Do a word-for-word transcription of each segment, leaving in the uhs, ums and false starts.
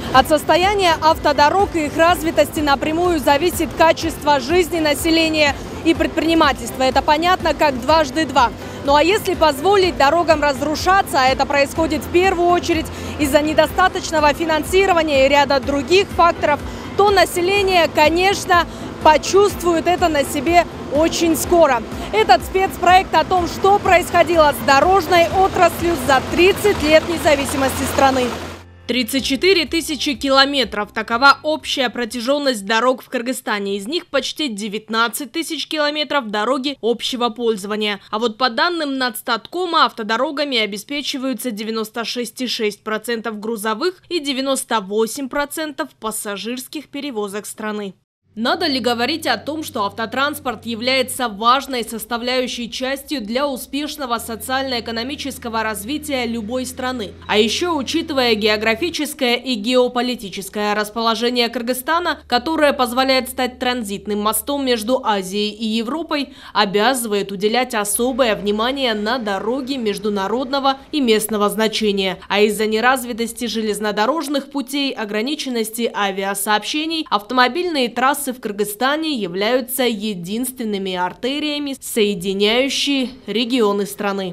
От состояния автодорог и их развитости напрямую зависит качество жизни населения и предпринимательства. Это понятно как дважды два. Ну а если позволить дорогам разрушаться, а это происходит в первую очередь из-за недостаточного финансирования и ряда других факторов, то население, конечно, почувствует это на себе очень скоро. Этот спецпроект о том, что происходило с дорожной отраслью за тридцать лет независимости страны. тридцать четыре тысячи километров – такова общая протяженность дорог в Кыргызстане. Из них почти девятнадцать тысяч километров дороги общего пользования. А вот по данным Нацстаткома, автодорогами обеспечиваются девяносто шесть целых шесть десятых процента грузовых и девяносто восемь процентов пассажирских перевозок страны. Надо ли говорить о том, что автотранспорт является важной составляющей частью для успешного социально-экономического развития любой страны? А еще, учитывая географическое и геополитическое расположение Кыргызстана, которое позволяет стать транзитным мостом между Азией и Европой, обязывает уделять особое внимание на дороги международного и местного значения. А из-за неразвитости железнодорожных путей, ограниченности авиасообщений, автомобильные трассы в Кыргызстане являются единственными артериями, соединяющие регионы страны.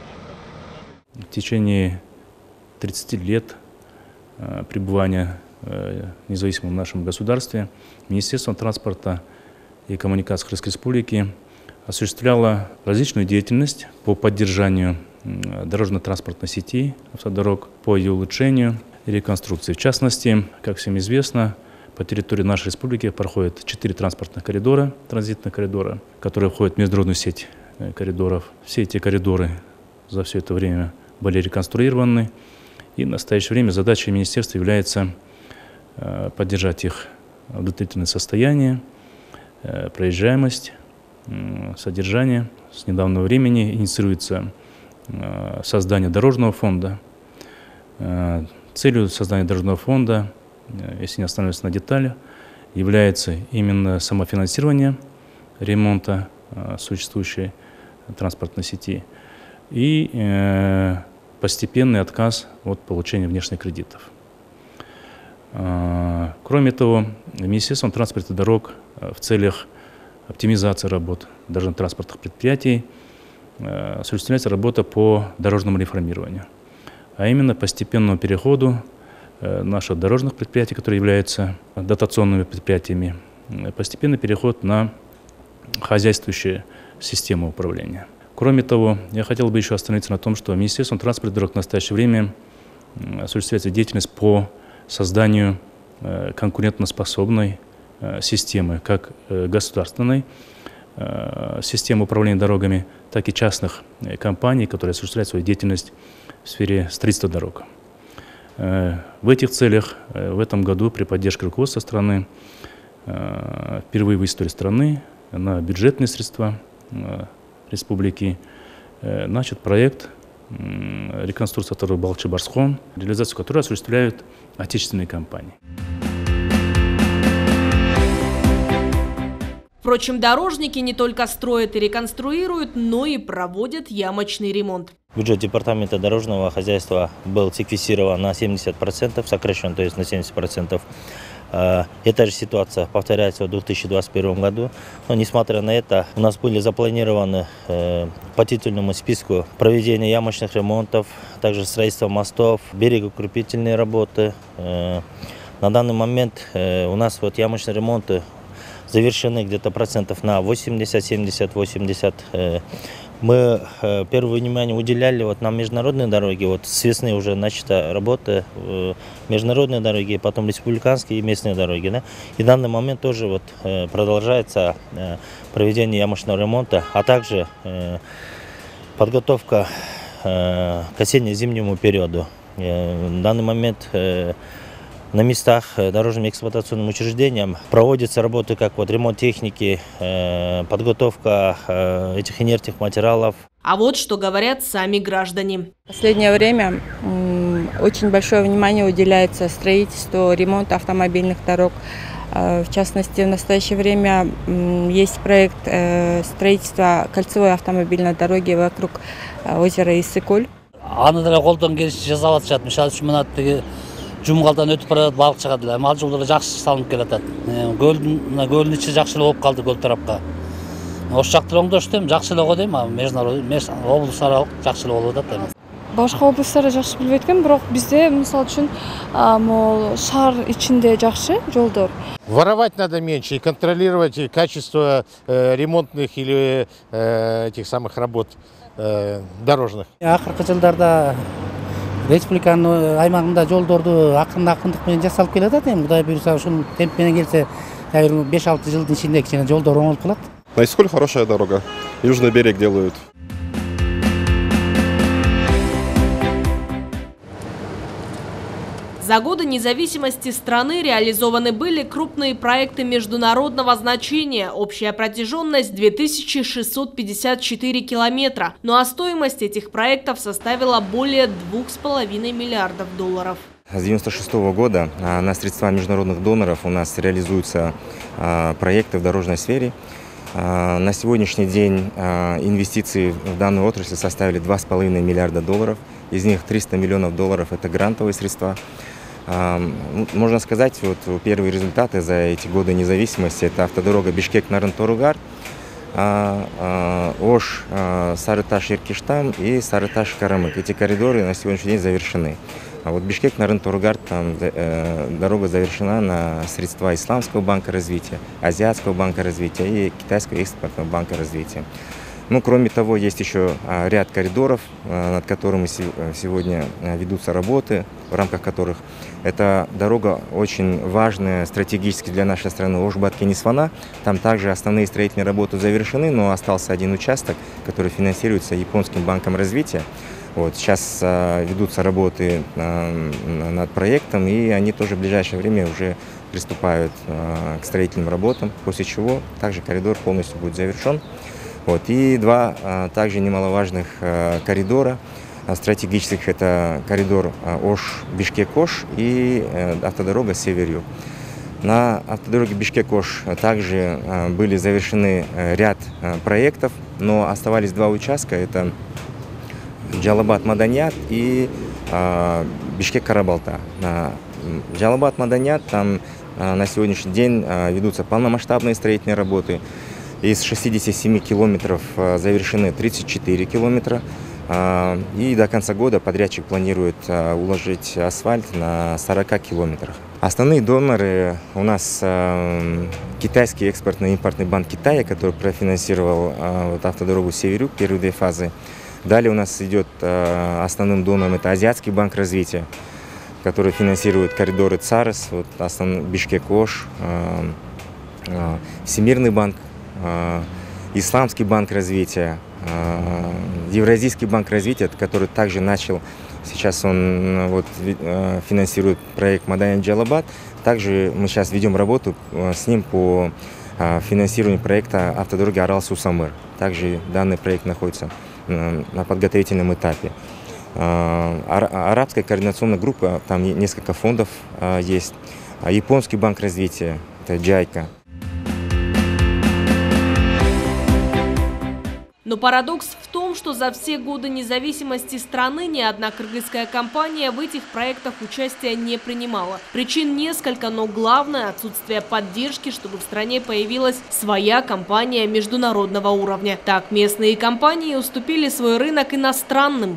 В течение тридцати лет э, пребывания э, независимым в нашем государстве Министерство транспорта и коммуникаций Кыргызской Республики осуществляло различную деятельность по поддержанию э, дорожно-транспортной сети автодорог, по ее улучшению и реконструкции. В частности, как всем известно, по территории нашей республики проходят четыре транспортных коридора, транзитных коридора, которые входят в международную сеть коридоров. Все эти коридоры за все это время были реконструированы. И в настоящее время задачей министерства является поддержать их удовлетворительное состояние, проезжаемость, содержание. С недавнего времени инициируется создание дорожного фонда. Целью создания дорожного фонда, если не останавливаться на деталях, является именно самофинансирование ремонта э, существующей транспортной сети и э, постепенный отказ от получения внешних кредитов. Э, кроме того, Министерством транспорта и дорог э, в целях оптимизации работ дорожно-транспортных предприятий э, осуществляется работа по дорожному реформированию, а именно постепенному переходу наших дорожных предприятий, которые являются дотационными предприятиями, постепенный переход на хозяйствующую систему управления. Кроме того, я хотел бы еще остановиться на том, что Министерством транспорта и дорог в настоящее время осуществляется деятельность по созданию конкурентоспособной системы, как государственной системы управления дорогами, так и частных компаний, которые осуществляют свою деятельность в сфере строительства дорог. В этих целях в этом году при поддержке руководства страны впервые в истории страны на бюджетные средства республики начат проект реконструкции автодороги Балчы-Барсхон, реализацию которой осуществляют отечественные компании. Впрочем, дорожники не только строят и реконструируют, но и проводят ямочный ремонт. Бюджет департамента дорожного хозяйства был секвестирован на семьдесят процентов, сокращен, то есть на семьдесят процентов. Эта же ситуация повторяется в две тысячи двадцать первом году. Но несмотря на это, у нас были запланированы по титульному списку проведение ямочных ремонтов, также строительство мостов, берегоукрепительные работы. На данный момент у нас вот ямочные ремонты завершены где-то процентов на восемьдесят, семьдесят, восемьдесят. Мы э, первое внимание уделяли вот на международные дороги. Вот с весны уже начата работа э, международные дороги, потом республиканские и местные дороги. Да? И в данный момент тоже вот, э, продолжается э, проведение ямочного ремонта, а также э, подготовка э, к осенне-зимнему периоду. Э, в данный момент э, на местах дорожным эксплуатационным учреждениям проводятся работы, как вот ремонт техники, подготовка этих инертных материалов. А вот что говорят сами граждане. В последнее время очень большое внимание уделяется строительству, ремонту автомобильных дорог. В частности, в настоящее время есть проект строительства кольцевой автомобильной дороги вокруг озера Иссык-Куль. Жумгалдан өтүп барат, балык чыгат эле. Ал жолдор жакшы салынып келатат. Көлдүн көлдүн ичи жакшы эле болуп калды, көл тарапка. Ош жакты оңдошту эми жакшы эле го дейм, международный облус аралык жакшы эле болуп атат эми. Башка облустарда жакшы билбейт экен, бирок бизде мисалы үчүн могу шаар ичинде жакшы жолдор. Воровать надо меньше и контролировать качество э, ремонтных или э, этих самых работ э, дорожных. Акыркы жылдарда республиканын аймагында жолдорду акырын-акырындык менен жасалып келатат. Эми Кудай буйруса ушул темп менен келсе, беш-алты жылдын ичинде кичине жолдор оңолуп калат. На Искуль хорошая дорога. Южный берег делают. За годы независимости страны реализованы были крупные проекты международного значения. Общая протяженность две тысячи шестьсот пятьдесят четыре километра. Ну а стоимость этих проектов составила более двух с половиной миллиардов долларов. С девяносто шестого года на средства международных доноров у нас реализуются проекты в дорожной сфере. На сегодняшний день инвестиции в данную отрасль составили два с половиной миллиарда долларов. Из них триста миллионов долларов – это грантовые средства. Можно сказать, вот первые результаты за эти годы независимости – это автодорога Бишкек-Нарын-Торугар, Ош, Сарыташ-Иркиштам и Сарыташ-Карамык. Эти коридоры на сегодняшний день завершены. А вот Бишкек-Нарын-Торугар, там э, дорога завершена на средства Исламского банка развития, Азиатского банка развития и Китайского экспортного банка развития. Ну, кроме того, есть еще а, ряд коридоров, а, над которыми си сегодня а, ведутся работы, в рамках которых эта дорога очень важная стратегически для нашей страны, Ош-Баткен-Исфана. Там также основные строительные работы завершены, но остался один участок, который финансируется Японским банком развития. Вот, сейчас а, ведутся работы а, над проектом, и они тоже в ближайшее время уже приступают а, к строительным работам, после чего также коридор полностью будет завершен. Вот, и два а, также немаловажных а, коридора а, стратегических – это коридор а, Ош-Бишкек-Ош и а, автодорога Север-Юг. На автодороге Бишкек-Ош также а, были завершены а, ряд а, проектов, но оставались два участка – это Джалабад-Маданьят и а, Бишкек-Карабалта. А, Джалабад-Маданьят, там а, на сегодняшний день а, ведутся полномасштабные строительные работы. Из шестидесяти семи километров а, завершены тридцать четыре километра. А, и до конца года подрядчик планирует а, уложить асфальт на сорока километрах. Основные доноры у нас а, китайский экспортно-импортный банк Китая, который профинансировал а, вот, автодорогу Север-Юг, первые две фазы. Далее у нас идет э, основным донором это Азиатский банк развития, который финансирует коридоры ЦАРЭС, вот, основной Бишкек-Ош, э, э, Всемирный банк, э, Исламский банк развития, э, Евразийский банк развития, который также начал, сейчас он вот, э, финансирует проект Маданьят-Джалабад. Также мы сейчас ведем работу э, с ним по э, финансированию проекта автодороги Арал-Сусамыр. Также данный проект находится на подготовительном этапе. Арабская координационная группа, там несколько фондов есть. Японский банк развития, это Джайка. Но парадокс в том, что за все годы независимости страны ни одна кыргызская компания в этих проектах участия не принимала. Причин несколько, но главное – отсутствие поддержки, чтобы в стране появилась своя компания международного уровня. Так местные компании уступили свой рынок иностранным.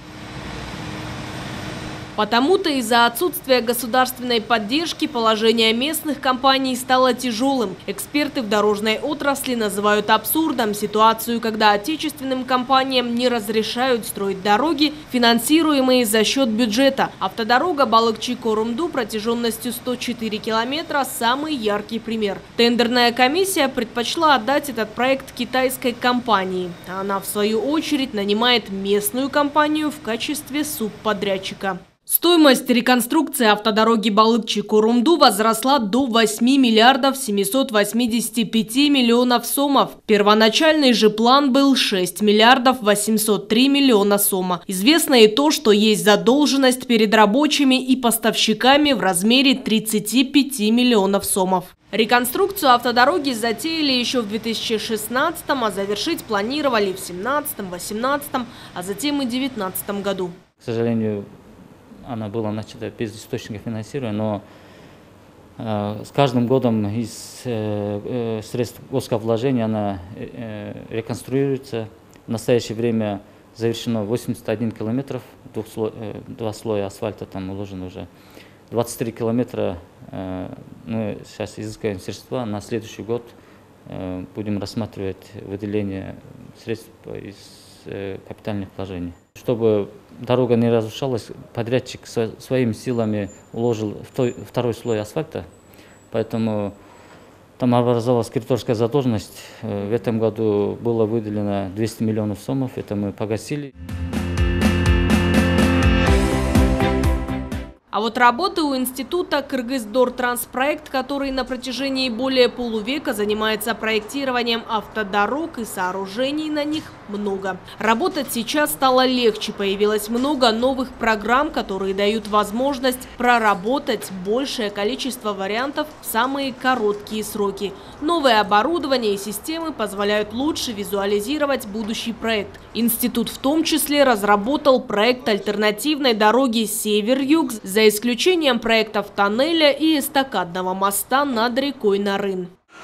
Потому-то из-за отсутствия государственной поддержки положение местных компаний стало тяжелым. Эксперты в дорожной отрасли называют абсурдом ситуацию, когда отечественным компаниям не разрешают строить дороги, финансируемые за счет бюджета. Автодорога Балыкчи-Корумду протяженностью сто четыре километра – самый яркий пример. Тендерная комиссия предпочла отдать этот проект китайской компании. Она, в свою очередь, нанимает местную компанию в качестве субподрядчика. Стоимость реконструкции автодороги Балыкчи-Корумду возросла до восьми миллиардов семисот восьмидесяти пяти миллионов сомов. Первоначальный же план был шесть миллиардов восемьсот три миллиона сома. Известно и то, что есть задолженность перед рабочими и поставщиками в размере тридцати пяти миллионов сомов. Реконструкцию автодороги затеяли еще в две тысячи шестнадцатом, а завершить планировали в семнадцатом, восемнадцатом, а затем и девятнадцатом году. К сожалению, она была начата без источника финансирования, но э, с каждым годом из э, э, средств госвложения она э, реконструируется. В настоящее время завершено восемьдесят один километров, двух слой, э, два слоя асфальта там уложено уже. двадцать три километра э, мы сейчас изыскиваем средства. На следующий год э, будем рассматривать выделение средств из э, капитальных вложений. Чтобы дорога не разрушалась, подрядчик со, своими силами уложил втой, второй слой асфальта, поэтому там образовалась кредиторская задолженность. Э, в этом году было выделено двести миллионов сомов, это мы погасили. А вот работы у института «Кыргыз-Дор-Транспроект», который на протяжении более полувека занимается проектированием автодорог и сооружений на них, много. Работать сейчас стало легче, появилось много новых программ, которые дают возможность проработать большее количество вариантов в самые короткие сроки. Новое оборудование и системы позволяют лучше визуализировать будущий проект. Институт в том числе разработал проект альтернативной дороги «Север-Юг», за исключением проектов тоннеля и эстакадного моста над рекой Нарын.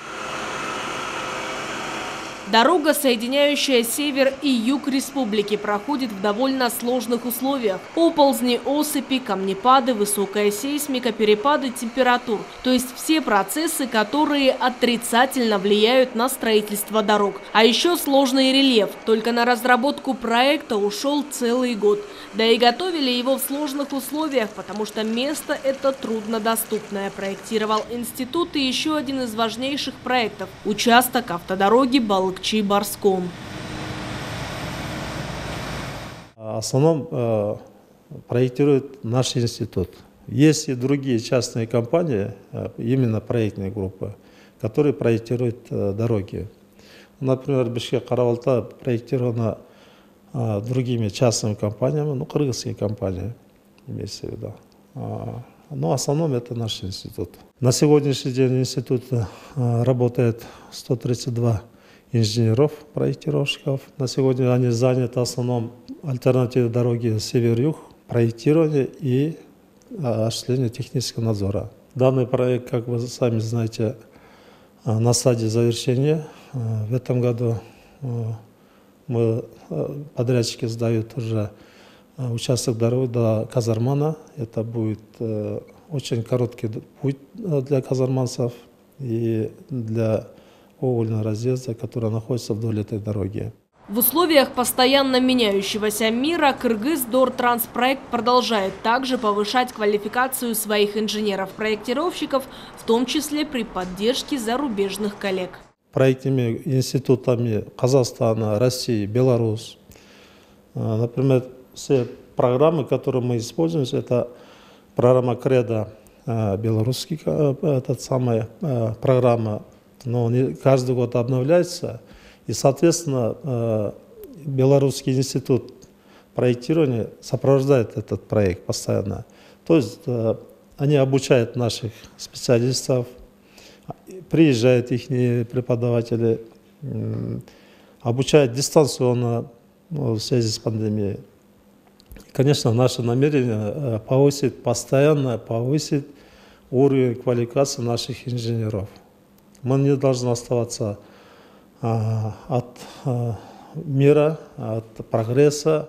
Дорога, соединяющая север и юг республики, проходит в довольно сложных условиях. Оползни, осыпи, камнепады, высокая сейсмика, перепады температур. То есть все процессы, которые отрицательно влияют на строительство дорог. А еще сложный рельеф. Только на разработку проекта ушел целый год. Да и готовили его в сложных условиях, потому что место это труднодоступное. Проектировал институт и еще один из важнейших проектов – участок автодороги Балыкчи-Барском. В основном э, проектирует наш институт. Есть и другие частные компании, э, именно проектные группы, которые проектируют э, дороги. Например, Бишкек-Каравалта проектирована э, другими частными компаниями, ну, кыргызские компании, имеется в виду. А, но в основном это наш институт. На сегодняшний день институт э, работает сто тридцать два инженеров, проектировщиков. На сегодня они заняты в основном альтернативной дороги север-юг, проектирование и осуществление технического надзора. Данный проект, как вы сами знаете, на стадии завершения. В этом году мы, подрядчики сдают уже участок дороги до Казармана. Это будет очень короткий путь для казарманцев и для угольного разъезда, который находится вдоль этой дороги. В условиях постоянно меняющегося мира Кыргыз-Дор-Транспроект продолжает также повышать квалификацию своих инженеров-проектировщиков, в том числе при поддержке зарубежных коллег. Проектными институтами Казахстана, России, Беларусь. Например, все программы, которые мы используем, это программа «Кредо», белорусский, эта самая программа, но каждый год обновляется. И, соответственно, Белорусский институт проектирования сопровождает этот проект постоянно. То есть они обучают наших специалистов, приезжают их преподаватели, обучают дистанционно в связи с пандемией. Конечно, наше намерение повысить, постоянно повысить уровень квалификации наших инженеров. Мы не должны оставаться а, от а, мира, от прогресса.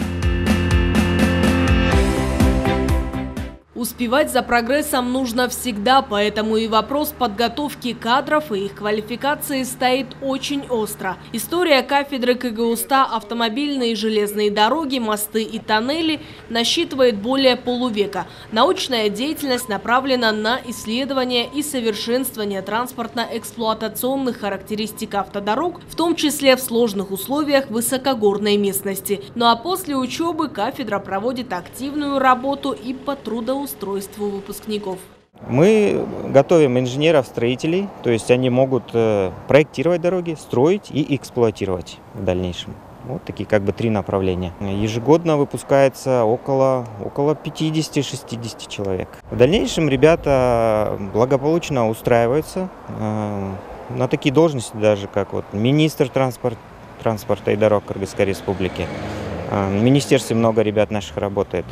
Успевать за прогрессом нужно всегда, поэтому и вопрос подготовки кадров и их квалификации стоит очень остро. История кафедры КГУСТа «Автомобильные и железные дороги, мосты и тоннели» насчитывает более полувека. Научная деятельность направлена на исследование и совершенствование транспортно-эксплуатационных характеристик автодорог, в том числе в сложных условиях высокогорной местности. Ну а после учебы кафедра проводит активную работу и по трудоустройству. устройству выпускников. Мы готовим инженеров-строителей, то есть они могут проектировать дороги, строить и эксплуатировать в дальнейшем. Вот такие как бы три направления. Ежегодно выпускается около, около пятидесяти-шестидесяти человек. В дальнейшем ребята благополучно устраиваются на такие должности, даже как вот министр транспорт, транспорта и дорог Кыргызской республики. В министерстве много ребят наших работает. В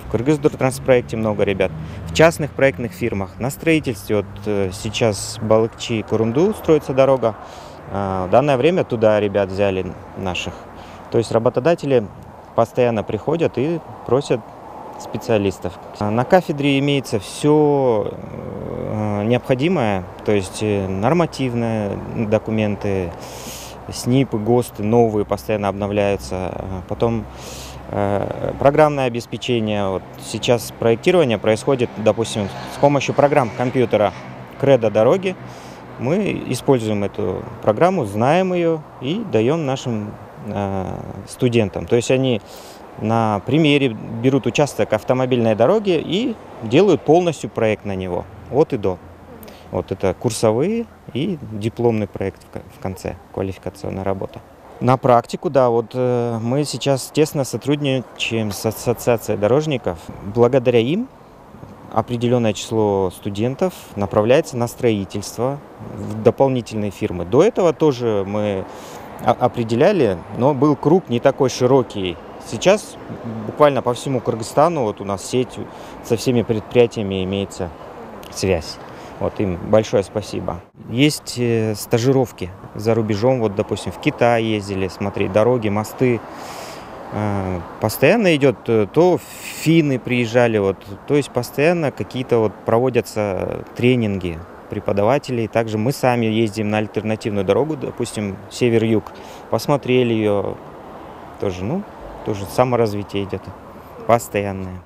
в Кыргыз-Транспроекте много ребят, в частных проектных фирмах, на строительстве. Вот сейчас Балыкчи-Курунду строится дорога. В данное время туда ребят взяли наших. То есть работодатели постоянно приходят и просят специалистов. На кафедре имеется все необходимое, то есть нормативные документы, СНИПы, ГОСТы новые постоянно обновляются. Потом э, программное обеспечение. Вот сейчас проектирование происходит, допустим, с помощью программ компьютера Кредо дороги. Мы используем эту программу, знаем ее и даем нашим э, студентам. То есть они на примере берут участок автомобильной дороги и делают полностью проект на него, от и до. Вот это курсовые и дипломный проект в конце, квалификационная работа. На практику, да, вот э, мы сейчас тесно сотрудничаем с Ассоциацией дорожников. Благодаря им определенное число студентов направляется на строительство в дополнительные фирмы. До этого тоже мы определяли, но был круг не такой широкий. Сейчас буквально по всему Кыргызстану вот у нас сеть со всеми предприятиями имеется связь. Вот им большое спасибо. Есть э, стажировки за рубежом, вот, допустим, в Китай ездили смотреть дороги, мосты. Э, постоянно идет, то финны приезжали, вот, то есть постоянно какие-то вот проводятся тренинги преподавателей. Также мы сами ездим на альтернативную дорогу, допустим, север-юг, посмотрели ее, тоже, ну, тоже саморазвитие идет постоянное.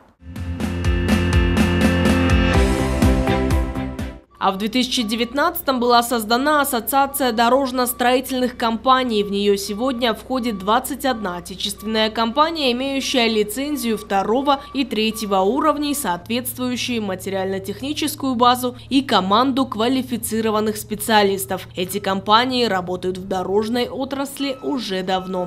А в две тысячи девятнадцатом была создана Ассоциация дорожно-строительных компаний. В нее сегодня входит двадцать одна отечественная компания, имеющая лицензию второго и третьего уровней, соответствующие материально-техническую базу и команду квалифицированных специалистов. Эти компании работают в дорожной отрасли уже давно.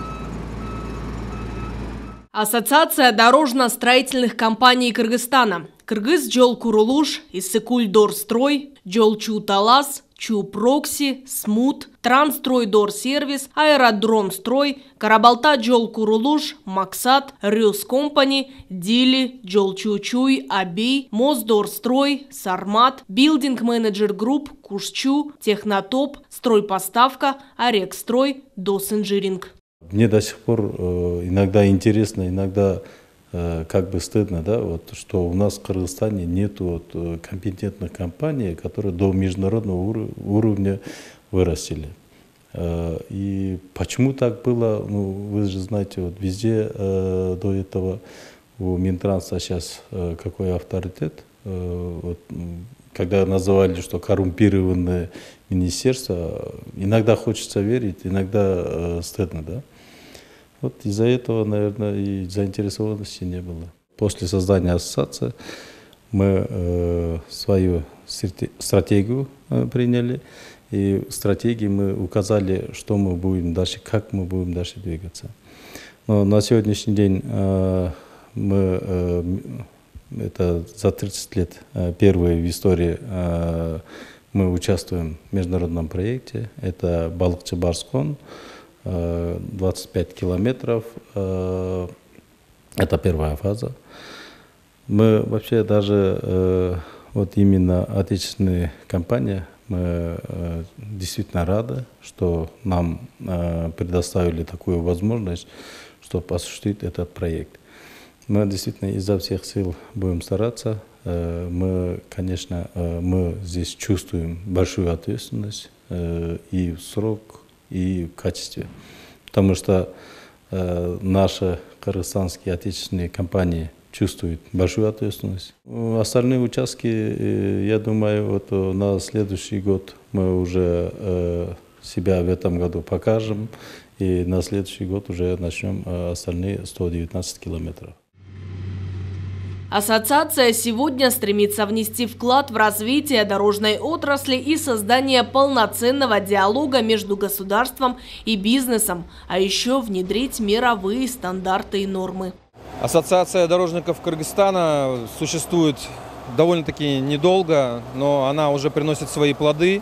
Ассоциация дорожно-строительных компаний Кыргызстана. Кыргыз Жол Курулуш, Иссыкуль-Дорстрой, Жол Чу-Талас, Чу-Прокси, Смут, Трансстрой-Дорсервис, Аэродромстрой, Карабалта Жол Курулуш, Максат, Рюс Компани, Дили, Жол Чу-Чуй, Аби, Моздорстрой, Сармат, Билдинг Менеджер Групп, Кушчу, Технотоп, Стройпоставка, Орекстрой, Досинжиринг. Мне до сих пор э, иногда интересно, иногда э, как бы стыдно, да, вот, что у нас в Кыргызстане нет вот, компетентных компаний, которые до международного ур уровня вырастили. Э, и почему так было, ну, вы же знаете, вот, везде э, до этого у Минтранса сейчас э, какой авторитет. Э, вот, когда называли, что коррумпированное министерство, иногда хочется верить, иногда э, стыдно, да. Вот из-за этого, наверное, и заинтересованности не было. После создания ассоциации мы э, свою стратегию э, приняли, и в стратегии мы указали, что мы будем дальше, как мы будем дальше двигаться. Но на сегодняшний день э, мы, э, это за тридцать лет э, первые в истории, э, мы участвуем в международном проекте, это Балыкчы-Барскон. двадцать пять километров, это первая фаза. Мы вообще даже, вот именно отечественные компании, мы действительно рады, что нам предоставили такую возможность, чтобы осуществить этот проект. Мы действительно изо всех сил будем стараться. Мы, конечно, мы здесь чувствуем большую ответственность и в срок, и в качестве. Потому что э, наши кыргызстанские отечественные компании чувствуют большую ответственность. Остальные участки, э, я думаю, вот на следующий год мы уже э, себя в этом году покажем, и на следующий год уже начнем э, остальные сто девятнадцать километров. Ассоциация сегодня стремится внести вклад в развитие дорожной отрасли и создание полноценного диалога между государством и бизнесом, а еще внедрить мировые стандарты и нормы. Ассоциация дорожников Кыргызстана существует довольно-таки недолго, но она уже приносит свои плоды.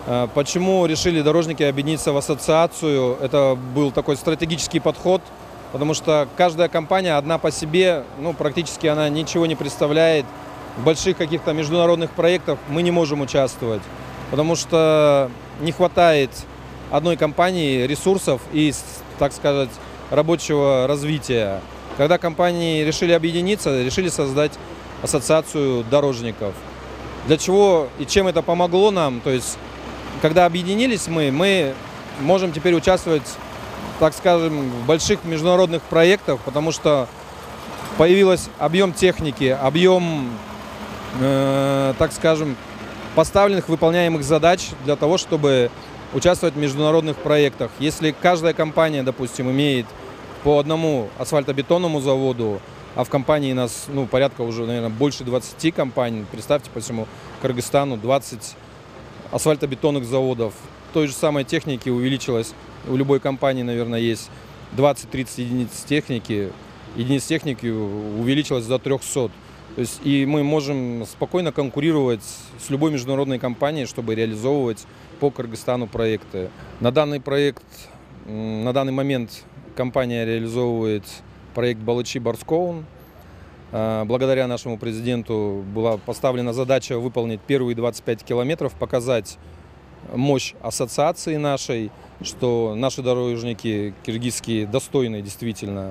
Почему решили дорожники объединиться в ассоциацию? Это был такой стратегический подход, потому что каждая компания одна по себе, ну, практически она ничего не представляет. В больших каких-то международных проектах мы не можем участвовать, потому что не хватает одной компании ресурсов и, так сказать, рабочего развития. Когда компании решили объединиться, решили создать ассоциацию дорожников. Для чего и чем это помогло нам? То есть, когда объединились мы, мы можем теперь участвовать, так скажем, в больших международных проектах, потому что появился объем техники, объем, э, так скажем, поставленных выполняемых задач для того, чтобы участвовать в международных проектах. Если каждая компания, допустим, имеет по одному асфальтобетонному заводу, а в компании у нас, ну, порядка уже, наверное, больше двадцати компаний. Представьте, по всему Кыргызстану двадцать асфальтобетонных заводов. Той же самой техники увеличилось. У любой компании, наверное, есть двадцать-тридцать единиц техники. Единиц техники увеличилось до трёхсот. То есть и мы можем спокойно конкурировать с любой международной компанией, чтобы реализовывать по Кыргызстану проекты. На данный проект, на данный момент компания реализовывает проект Балычи-Барскоун. Благодаря нашему президенту была поставлена задача выполнить первые двадцать пять километров, показать мощь ассоциации нашей, что наши дорожники киргизские достойны действительно,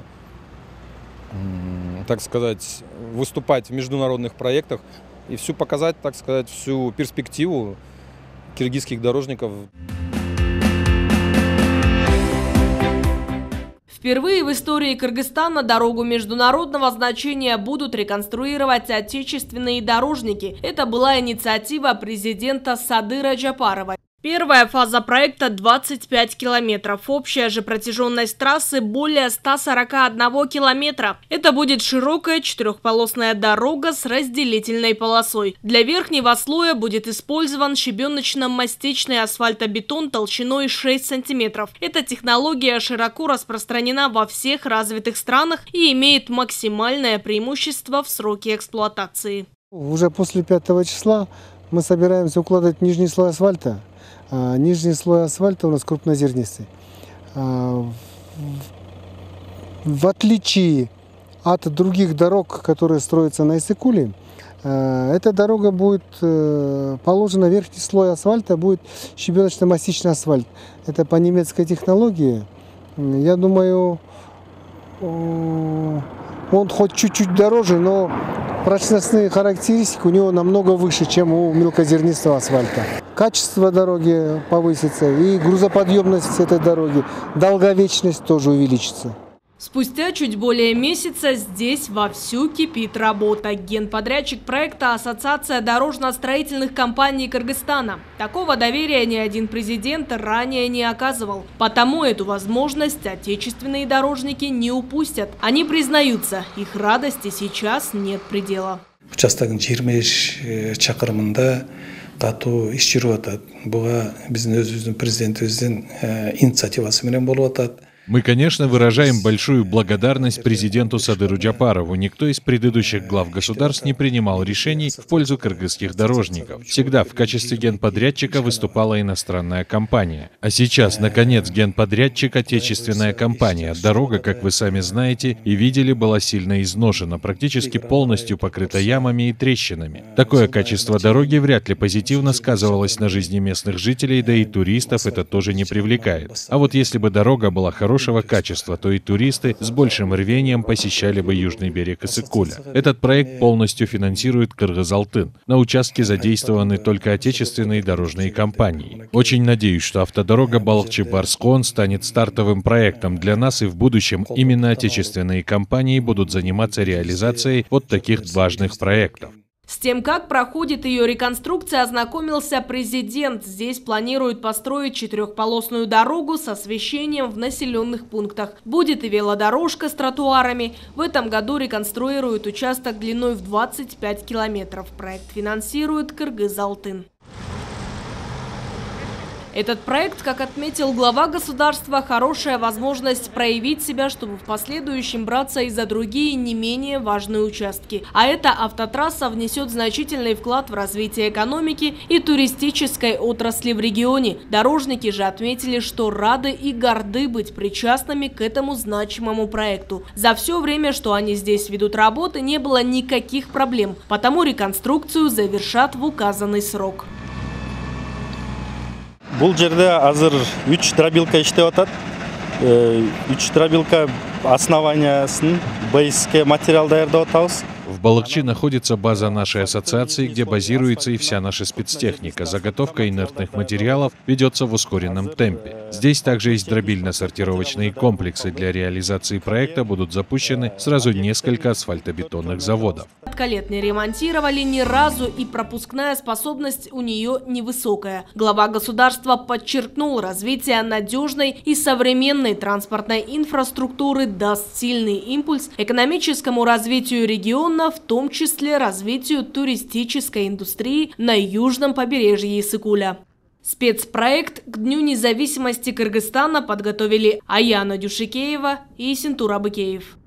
так сказать, выступать в международных проектах и всю показать, так сказать, всю перспективу киргизских дорожников. Впервые в истории Кыргызстана дорогу международного значения будут реконструировать отечественные дорожники. Это была инициатива президента Садыра Джапарова. Первая фаза проекта – двадцать пять километров. Общая же протяженность трассы – более ста сорока одного километра. Это будет широкая четырехполосная дорога с разделительной полосой. Для верхнего слоя будет использован щебеночно-мастичный асфальтобетон толщиной шесть сантиметров. Эта технология широко распространена во всех развитых странах и имеет максимальное преимущество в сроке эксплуатации. Уже после пятого числа мы собираемся укладывать нижний слой асфальта. Нижний слой асфальта у нас крупнозернистый. В отличие от других дорог, которые строятся на Иссык-Куле, эта дорога будет положена, верхний слой асфальта будет щебеночно-мастичный асфальт. Это по немецкой технологии. Я думаю, он хоть чуть-чуть дороже, но прочностные характеристики у него намного выше, чем у мелкозернистого асфальта. Качество дороги повысится и грузоподъемность этой дороги, долговечность тоже увеличится. Спустя чуть более месяца здесь вовсю кипит работа. Генподрядчик проекта – Ассоциация дорожно-строительных компаний Кыргызстана. Такого доверия ни один президент ранее не оказывал. Потому эту возможность отечественные дорожники не упустят. Они признаются, их радости сейчас нет предела. Участогın жыйырма беш чакырымында катуу иш жүрүп атат. Буга биздин өзүбүздүн президентибиздин инициативасы менен болуп атат. Мы, конечно, выражаем большую благодарность президенту Садыру Джапарову. Никто из предыдущих глав государств не принимал решений в пользу кыргызских дорожников. Всегда в качестве генподрядчика выступала иностранная компания. А сейчас, наконец, генподрядчик — отечественная компания. Дорога, как вы сами знаете и видели, была сильно изношена, практически полностью покрыта ямами и трещинами. Такое качество дороги вряд ли позитивно сказывалось на жизни местных жителей, да и туристов это тоже не привлекает. А вот если бы дорога была хорошей, хорошего качества, то и туристы с большим рвением посещали бы южный берег Иссык-Куля. Этот проект полностью финансирует Кыргызалтын. На участке задействованы только отечественные дорожные компании. Очень надеюсь, что автодорога Балыкчы-Барскоун станет стартовым проектом для нас, и в будущем именно отечественные компании будут заниматься реализацией вот таких важных проектов. С тем, как проходит ее реконструкция, ознакомился президент. Здесь планируют построить четырехполосную дорогу с освещением в населенных пунктах. Будет и велодорожка с тротуарами. В этом году реконструируют участок длиной в двадцать пять километров. Проект финансирует Кыргызалтын. Этот проект, как отметил глава государства, хорошая возможность проявить себя, чтобы в последующем браться и за другие не менее важные участки. А эта автотрасса внесет значительный вклад в развитие экономики и туристической отрасли в регионе. Дорожники же отметили, что рады и горды быть причастными к этому значимому проекту. За все время, что они здесь ведут работы, не было никаких проблем, потому реконструкцию завершат в указанный срок. Бұл жерде азыр үч дробилка иштеп атат. үч дробилка основаниясын БСК материал даярдап атабыз. В Балыкчи находится база нашей ассоциации, где базируется и вся наша спецтехника. Заготовка инертных материалов ведется в ускоренном темпе. Здесь также есть дробильно-сортировочные комплексы. Для реализации проекта будут запущены сразу несколько асфальтобетонных заводов. Лет не ремонтировали ни разу, и пропускная способность у нее невысокая. Глава государства подчеркнул, развитие надежной и современной транспортной инфраструктуры даст сильный импульс экономическому развитию региона, в том числе развитию туристической индустрии на южном побережье Иссык-Куля. Спецпроект к Дню независимости Кыргызстана подготовили Аяна Дюшикеева и Синтур Абыкеев.